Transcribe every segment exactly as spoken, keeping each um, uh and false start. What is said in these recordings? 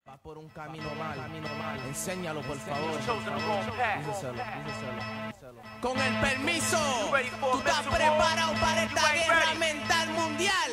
Va por un camino mal, camino mal. Enséñalo, por favor. Díselo, díselo. Con el permiso, tú estás preparado para esta guerra mental mundial.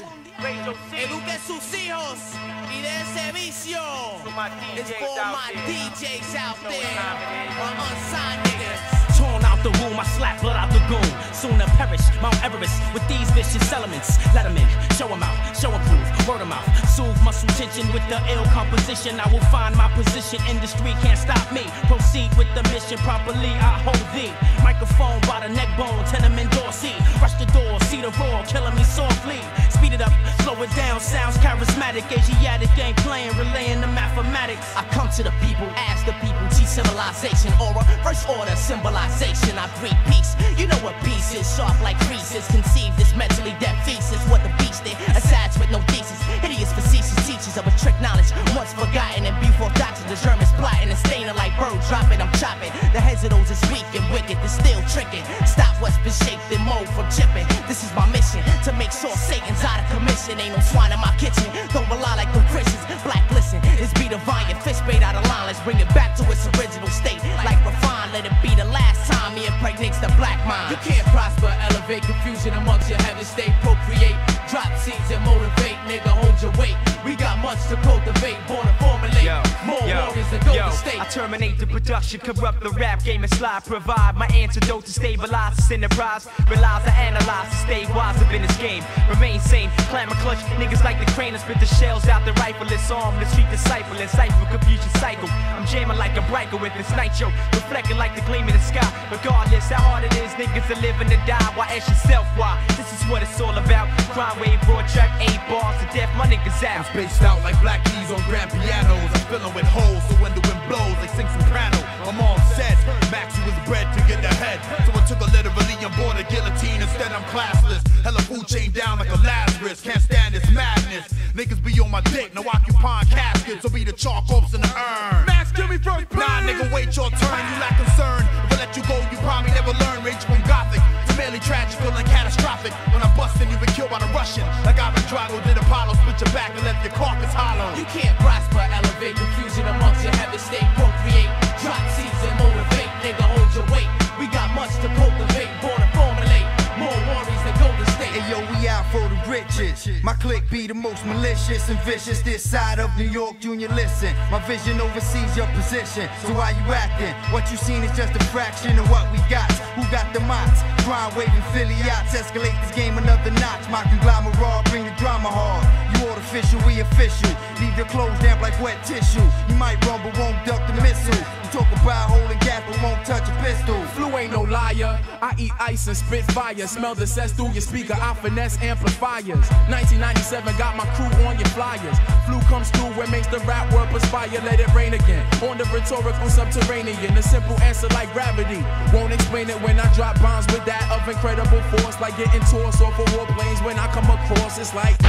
Eduque sus hijos y de ese vicio. It's for my D Js out there, my unsigned niggas. Torn out the womb, I slap blood out the goon. Soon to perish, Mount Everest with these vicious elements. Let them in, show them out, show and prove, word of mouth. Soothe muscle tension with the ill composition. I will find my position, industry can't stop me. Proceed with the mission properly, I hold thee. Microphone by the neck bone, tenement Dorsey. Rush the door, see the roar, killing me softly. Speed it up, slow it down, sounds charismatic. Asiatic ain't playing, relaying the mathematics. I come to the people, ask the people, teach civilization. Aura, first order, symbolization. I breed peace. You know what peace is, sharp like creases. Conceived this mentally dead thesis. What the beast did, assads with no thesis. Hideous facetious teachers of a trick knowledge. Once forgotten and before doctrine. The Germans plotting and staining like birds dropping. I'm chopping. The heads of those is weak and wicked. They're still tricking. Stop what's been shaped and mold from chipping. This is my mission, to make sure Satan's out of commission. Ain't no swine in my kitchen. Don't rely like them Christians. Black listen, it's be divine. Your fish bait out of line. Let's bring it back to its original state. Like refined, let it be the last time he impregnates the black mind. You can't prosper, elevate confusion amongst your heaven state. Procreate, drop seeds and motivate. Nigga, hold your weight. We got much to cultivate. Born to formulate yo, more yo, warriors than golden state. I terminate the production, corrupt the rap game and slide. Provide my antidote to stabilize this enterprise. Realize I analyze to stay wise up in this game. Remain sane, clamor clutch. Niggas like the crane and spit the shells out the rifleless arm. The street disciple and cipher confusion cycle. I'm jamming like a breaker with this nitro. Reflecting like the gleam in the sky. Regardless how hard it is, niggas are living to die. Why ask yourself why? This is what it's all about. Crime wave, broad track, eight bars to death, my niggas out. I'm spaced out like black keys on grand pianos. I'm filling with holes so when the wind blows, they sing soprano. I'm all set. Maxie was bred to get ahead, so I took a literally on board a guillotine. Instead I'm classless. Hella food chain down like a Lazarus. Can't stand this madness. Niggas be on my dick, no occupying caskets. So be the chalk hopes in the urn. Max, give me first, please. Nah, nigga, wait your turn. You lack concern. If I let you go, you probably never learn. Rage from gothic to merely tragical and catastrophic. When I'm busting, you've been killed by the Russian. Like Ivan Drago did Apollo, split your back and left your carcass hollow. You can't prosper, elevate confusion amongst your heaven state. Procreate, drop seeds and motivate. Nigga, hold your weight. We got much to cultivate. Born to formulate more warriors than golden state. Hey yo, we out for the riches. My clique be the most malicious and vicious. This side of New York, Junior, listen. My vision oversees your position. So why you acting? What you seen is just a fraction of what we got. Who got the mots? Crime waving Philly yachts. Escalate this game another notch. My conglomerate, bring the drama hard. You artificial, we official. Leave your clothes damp like wet tissue. You might run but won't duck the missile. You talk about holding gas but won't touch a pistol. Flu ain't no liar. I eat ice and spit fire. Smell the cess through your speaker. I finesse amplifiers. nineteen ninety-seven got my crew on your flyers. Flu comes through where makes the rap word perspire. Let it rain again. On the rhetorical subterranean. A simple answer like gravity. Won't explain it when I drop bombs with that of incredible force. Like getting tossed off of warplanes when I come across. It's like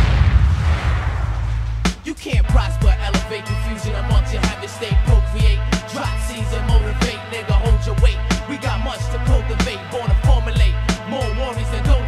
you can't prosper, elevate confusion amongst your heaven state. Procreate, drop seeds and motivate. Nigga, hold your weight. We got much to cultivate. Born to formulate more warriors than golden